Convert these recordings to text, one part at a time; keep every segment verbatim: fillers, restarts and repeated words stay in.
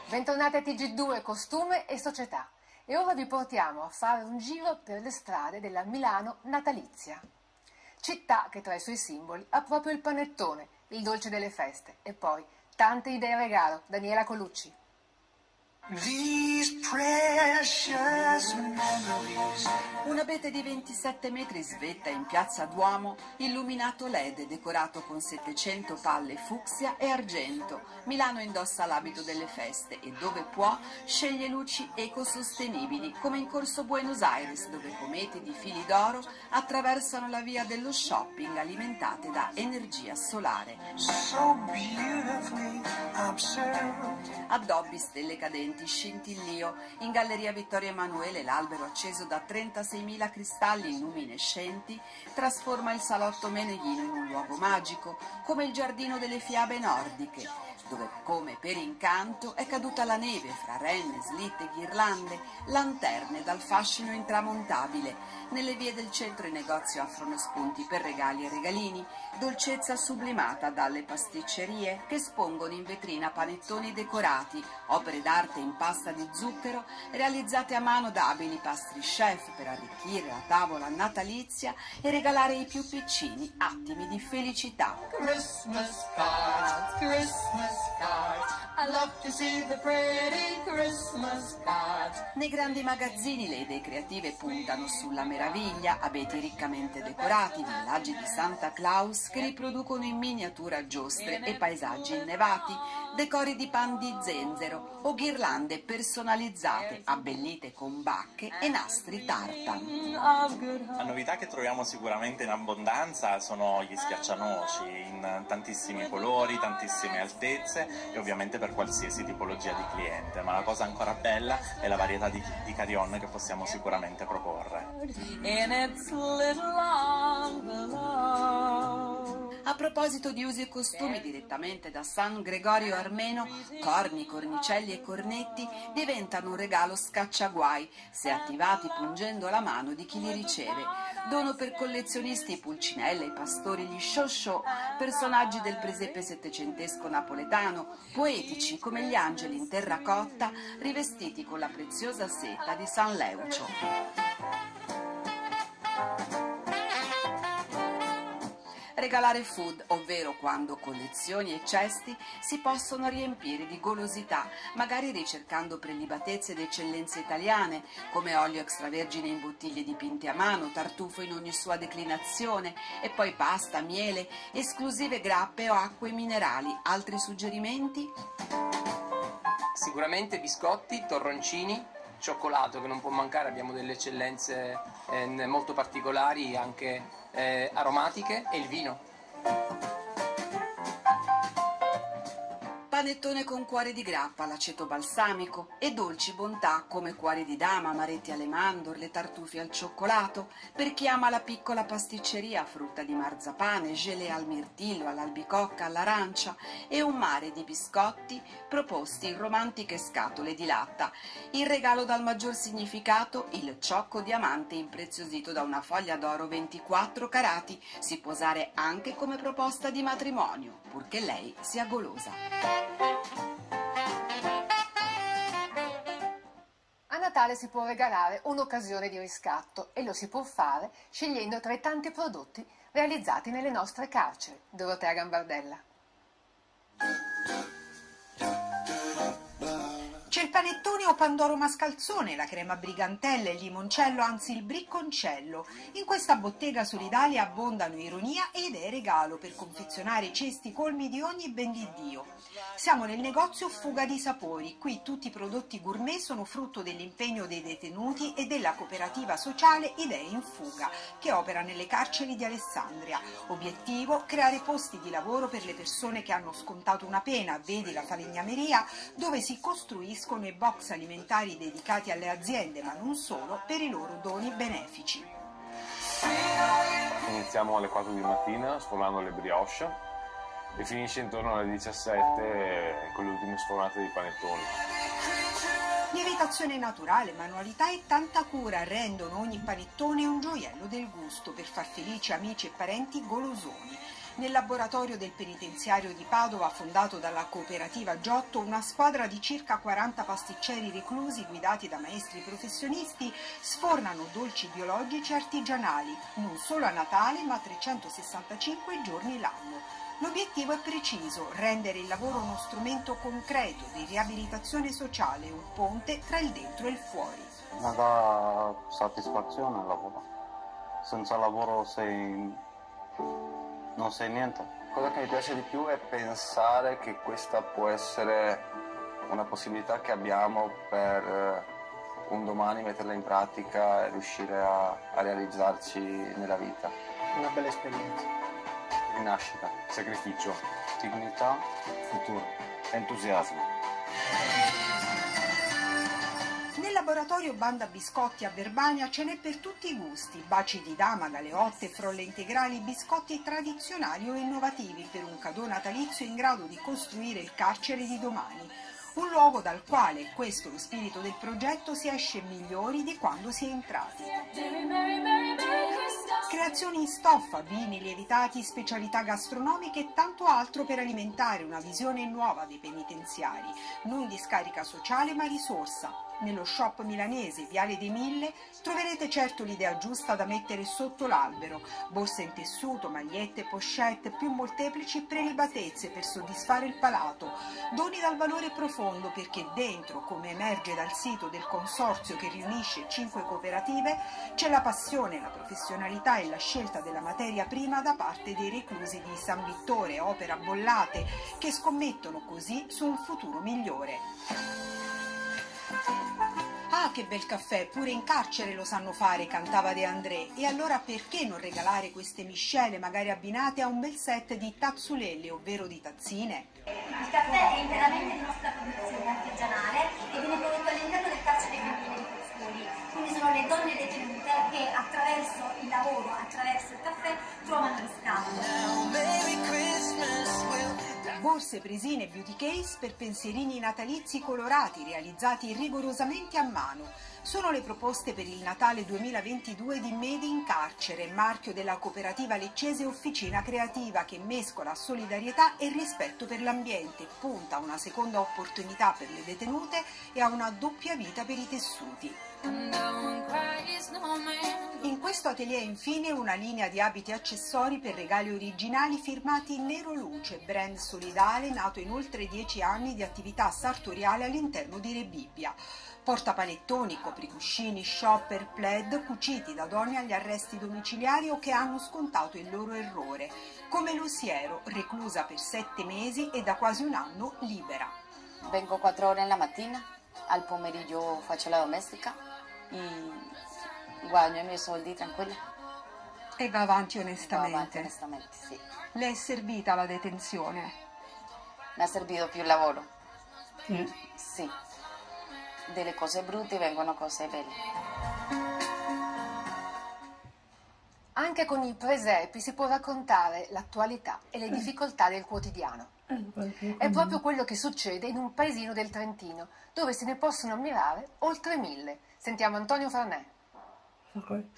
Bentornati a T G due Costume e Società e ora vi portiamo a fare un giro per le strade della Milano natalizia, città che tra i suoi simboli ha proprio il panettone, il dolce delle feste, e poi tante idee regalo. Daniela Colucci. Un abete di ventisette metri svetta in piazza Duomo, illuminato L E D decorato con settecento palle fucsia e argento. Milano indossa l'abito delle feste e dove può sceglie luci ecosostenibili, come in corso Buenos Aires, dove cometi di fili d'oro attraversano la via dello shopping alimentate da energia solare. Addobbi, stelle cadenti, scintillio. In Galleria Vittorio Emanuele l'albero acceso da trentaseimila cristalli luminescenti trasforma il salotto meneghino in un luogo magico, come il giardino delle fiabe nordiche, dove come per incanto è caduta la neve fra renne, slitte, ghirlande, lanterne dal fascino intramontabile. Nelle vie del centro i negozi offrono spunti per regali e regalini, dolcezza sublimata dalle pasticcerie che espongono in vetrina panettoni decorati, opere d'arte in pasta di zucchero realizzate a mano da abili pastry chef per arricchire la tavola natalizia e regalare ai più piccini attimi di felicità. Christmas cards, Christmas cards, I love to see the pretty Christmas cards. Nei grandi magazzini le idee creative puntano sulla meraviglia, abeti riccamente decorati, villaggi di Santa Claus che riproducono in miniatura giostre e paesaggi innevati, decori di pan di zenzero o ghirlande personalizzate, abbellite con bacche e nastri tartan. La novità che troviamo sicuramente in abbondanza sono gli schiaccianoci, in tantissimi colori, tantissime altezze e ovviamente per qualsiasi tipologia di cliente, ma la cosa ancora bella è la varietà di, di carillon che possiamo sicuramente proporre. A proposito di usi e costumi, direttamente da San Gregorio Armeno, corni, cornicelli e cornetti diventano un regalo scacciaguai se attivati pungendo la mano di chi li riceve. Dono per collezionisti Pulcinella, i pastori, gli show-show, personaggi del presepe settecentesco napoletano, poetici come gli angeli in terracotta rivestiti con la preziosa seta di San Leucio. Regalare food, ovvero quando collezioni e cesti si possono riempire di golosità, magari ricercando prelibatezze ed eccellenze italiane, come olio extravergine in bottiglie dipinte a mano, tartufo in ogni sua declinazione, e poi pasta, miele, esclusive grappe o acque minerali. Altri suggerimenti? Sicuramente biscotti, torroncini, cioccolato che non può mancare, abbiamo delle eccellenze eh, molto particolari, anche eh, aromatiche, e il vino. Panettone con cuore di grappa, l'aceto balsamico e dolci bontà come cuori di dama, amaretti alle mandorle, tartufi al cioccolato, per chi ama la piccola pasticceria, frutta di marzapane, gelée al mirtillo, all'albicocca, all'arancia e un mare di biscotti proposti in romantiche scatole di latta. Il regalo dal maggior significato, il ciocco diamante impreziosito da una foglia d'oro ventiquattro carati, si può usare anche come proposta di matrimonio, purché lei sia golosa. A Natale si può regalare un'occasione di riscatto e lo si può fare scegliendo tra i tanti prodotti realizzati nelle nostre carceri. Dorotea Gambardella. C'è il panettone o pandoro mascalzone, la crema brigantella, il limoncello, anzi il bricconcello. In questa bottega solidale abbondano ironia e idee regalo per confezionare cesti colmi di ogni ben di Dio. Siamo nel negozio Fuga di Sapori. Qui tutti i prodotti gourmet sono frutto dell'impegno dei detenuti e della cooperativa sociale Idee in Fuga, che opera nelle carceri di Alessandria. Obiettivo: creare posti di lavoro per le persone che hanno scontato una pena, vedi la falegnameria, dove si costruiscono i box alimentari dedicati alle aziende, ma non solo, per i loro doni benefici. Iniziamo alle quattro di mattina sfornando le brioche e finisce intorno alle diciassette con le ultime sfornate di panettoni. Lievitazione naturale, manualità e tanta cura rendono ogni panettone un gioiello del gusto per far felici amici e parenti golosoni. Nel laboratorio del penitenziario di Padova, fondato dalla cooperativa Giotto, una squadra di circa quaranta pasticceri reclusi guidati da maestri professionisti sfornano dolci biologici artigianali, non solo a Natale ma trecentosessantacinque giorni l'anno. L'obiettivo è preciso: rendere il lavoro uno strumento concreto di riabilitazione sociale, un ponte tra il dentro e il fuori. Mi dà soddisfazione il lavoro. Senza lavoro sei... non sei niente. Cosa che mi piace di più è pensare che questa può essere una possibilità che abbiamo per un domani metterla in pratica e riuscire a, a realizzarci nella vita. Una bella esperienza. Rinascita, Sacrificio, Dignità, futuro. entusiasmo. Nel laboratorio Banda Biscotti a Verbania ce n'è per tutti i gusti: baci di dama, galeotte, frolle integrali, biscotti tradizionali o innovativi per un cadeau natalizio in grado di costruire il carcere di domani. Un luogo dal quale, questo lo spirito del progetto, si esce migliori di quando si è entrati. Creazioni in stoffa, vini lievitati, specialità gastronomiche e tanto altro per alimentare una visione nuova dei penitenziari, non discarica sociale ma risorsa. Nello shop milanese Viale dei Mille troverete certo l'idea giusta da mettere sotto l'albero: borse in tessuto, magliette, pochette, più molteplici prelibatezze per soddisfare il palato, doni dal valore profondo, perché dentro, come emerge dal sito del consorzio che riunisce cinque cooperative, c'è la passione, la professionalità e la scelta della materia prima da parte dei reclusi di San Vittore, Opera, Bollate, che scommettono così su un futuro migliore. Ah, che bel caffè, pure in carcere lo sanno fare, cantava De André. E allora perché non regalare queste miscele, magari abbinate a un bel set di tazzulelle, ovvero di tazzine? Il caffè è interamente di nostra produzione artigianale e viene prodotto all'interno del carcere femminile di Pozzuoli. Quindi sono le donne detenute che attraverso il lavoro, attraverso il caffè, trovano riscatto. Borse, presine e beauty case per pensierini natalizi colorati realizzati rigorosamente a mano. Sono le proposte per il Natale duemilaventidue di Made in Carcere, marchio della cooperativa leccese Officina Creativa, che mescola solidarietà e rispetto per l'ambiente, punta a una seconda opportunità per le detenute e a una doppia vita per i tessuti. In questo atelier infine una linea di abiti e accessori per regali originali firmati Nero Luce, brand solidale nato in oltre dieci anni di attività sartoriale all'interno di Rebibbia. Portapalettoni, copricuscini, shopper, plaid cuciti da donne agli arresti domiciliari o che hanno scontato il loro errore, come Luciero, reclusa per sette mesi e da quasi un anno libera. Vengo quattro ore la mattina, al pomeriggio faccio la domestica e guadagno i miei soldi tranquilla. E va avanti onestamente. Va avanti onestamente, sì. Le è servita la detenzione? Mi ha servito più lavoro. Mm. Sì. Delle cose brutte vengono cose belle. Anche con i presepi si può raccontare l'attualità e le difficoltà del quotidiano. È proprio quello che succede in un paesino del Trentino, dove se ne possono ammirare oltre mille. Sentiamo Antonio Farnè. Okay.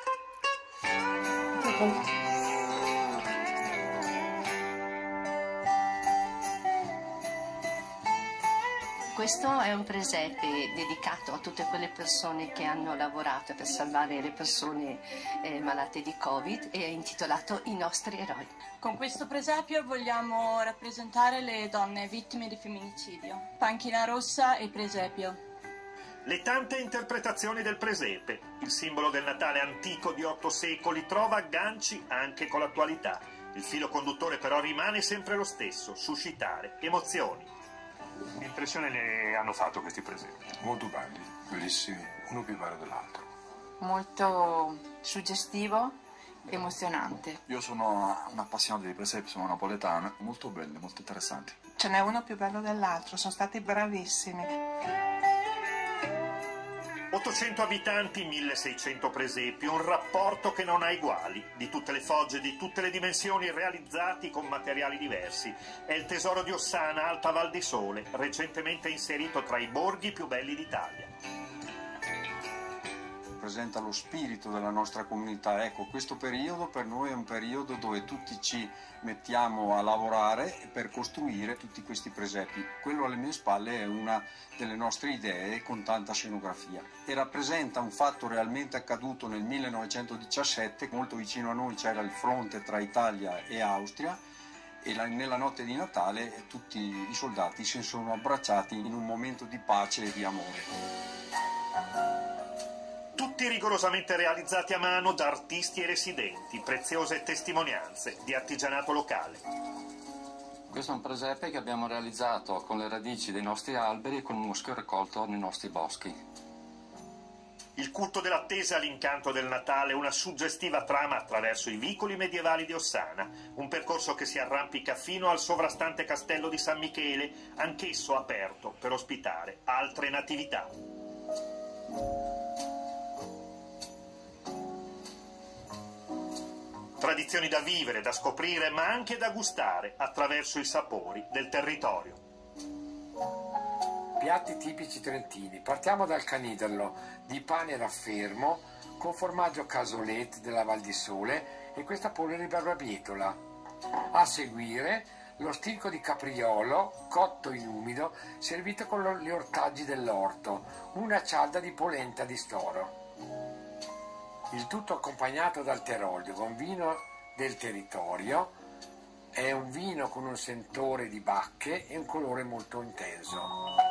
Questo è un presepe dedicato a tutte quelle persone che hanno lavorato per salvare le persone eh, malate di Covid e è intitolato I nostri eroi. Con questo presepio vogliamo rappresentare le donne vittime di femminicidio. Panchina rossa e presepio. Le tante interpretazioni del presepe, il simbolo del Natale antico di otto secoli, trova agganci anche con l'attualità. Il filo conduttore però rimane sempre lo stesso: suscitare emozioni. Che impressione le hanno fatto questi presepi? Molto belli, bellissimi, uno più bello dell'altro. Molto suggestivo, emozionante. Io sono un appassionato di presepi, sono napoletano, molto belli, molto interessanti. Ce n'è uno più bello dell'altro, sono stati bravissimi. ottocento abitanti, milleseicento presepi, un rapporto che non ha eguali, di tutte le fogge, di tutte le dimensioni, realizzati con materiali diversi. È il tesoro di Ossana, Alta Val di Sole, recentemente inserito tra i borghi più belli d'Italia. rappresenta lo spirito della nostra comunità. Ecco, questo periodo per noi è un periodo dove tutti ci mettiamo a lavorare per costruire tutti questi presepi. Quello alle mie spalle è una delle nostre idee con tanta scenografia e rappresenta un fatto realmente accaduto nel millenovecentodiciassette. Molto vicino a noi c'era il fronte tra Italia e Austria e la, nella notte di Natale tutti i soldati si sono abbracciati in un momento di pace e di amore. Tutti rigorosamente realizzati a mano da artisti e residenti, preziose testimonianze di artigianato locale. Questo è un presepe che abbiamo realizzato con le radici dei nostri alberi e con un muschio raccolto nei nostri boschi. Il culto dell'attesa, l'incanto del Natale, una suggestiva trama attraverso i vicoli medievali di Ossana, un percorso che si arrampica fino al sovrastante castello di San Michele, anch'esso aperto per ospitare altre natività. Tradizioni da vivere, da scoprire, ma anche da gustare attraverso i sapori del territorio. Piatti tipici trentini. Partiamo dal caniderlo di pane raffermo con formaggio casolette della Val di Sole e questa polvere di barbabietola. A seguire lo stinco di capriolo cotto in umido servito con gli ortaggi dell'orto, una cialda di polenta di storo. Il tutto accompagnato dal Teroglio con vino del territorio. È un vino con un sentore di bacche e un colore molto intenso.